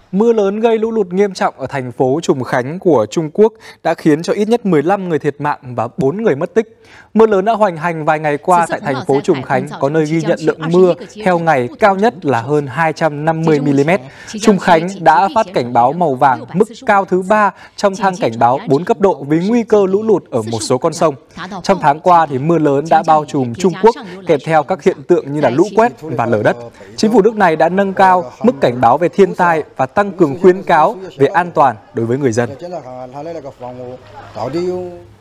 Mưa lớn gây lũ lụt nghiêm trọng ở thành phố Trùng Khánh của Trung Quốc đã khiến cho ít nhất 15 người thiệt mạng và 4 người mất tích. Mưa lớn đã hoành hành vài ngày qua tại thành phố Trùng Khánh, có nơi ghi nhận lượng mưa theo ngày cao nhất là hơn 250 mm. Trùng Khánh đã phát cảnh báo màu vàng, mức cao thứ 3 trong thang cảnh báo 4 cấp độ vì nguy cơ lũ lụt ở một số con sông. Trong tháng qua thì mưa lớn đã bao trùm Trung Quốc kèm theo các hiện tượng như là lũ quét và lở đất. Chính phủ nước này đã nâng cao mức cảnh báo về thiên tai và tăng cường khuyến cáo về an toàn đối với người dân.